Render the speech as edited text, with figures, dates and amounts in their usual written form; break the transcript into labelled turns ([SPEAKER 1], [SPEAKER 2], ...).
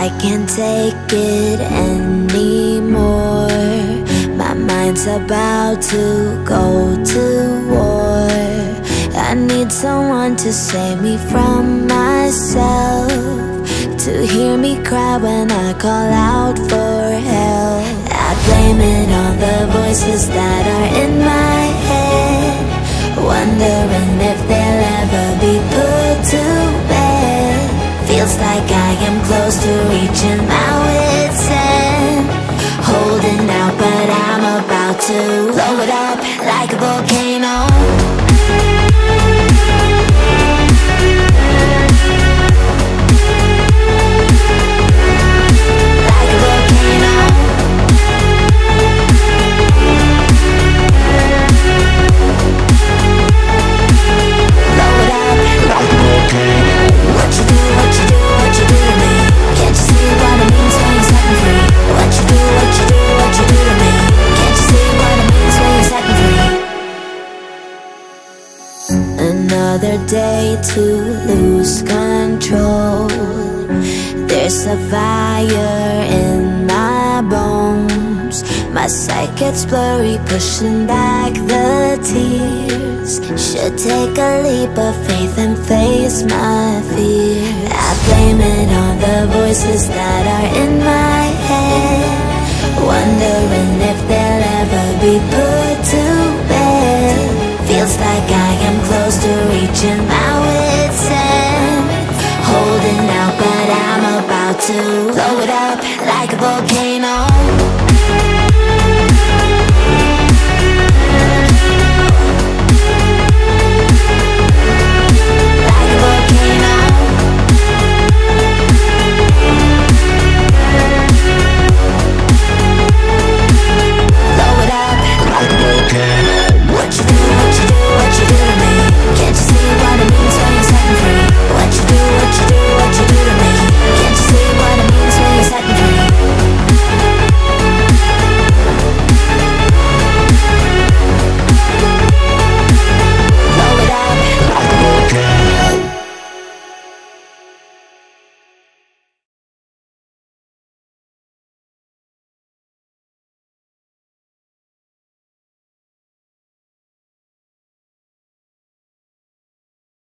[SPEAKER 1] I can't take it anymore. My mind's about to go to war. I need someone to save me from myself, to hear me cry when I call out for help. I blame it on the voices that are in my head, wondering if they'll ever be put to bed. Feels like I am close to reaching my wit's end, holding out but I'm about to blow it up like a volcano. Another day to lose control. There's a fire in my bones. My sight gets blurry, pushing back the tears. Should take a leap of faith and face my fear. I blame it on the voices that are in my head, wondering if they'll ever be put to bed. Feels like I am close to reaching my wit's end, holding out but I'm about to blow it up like a volcano.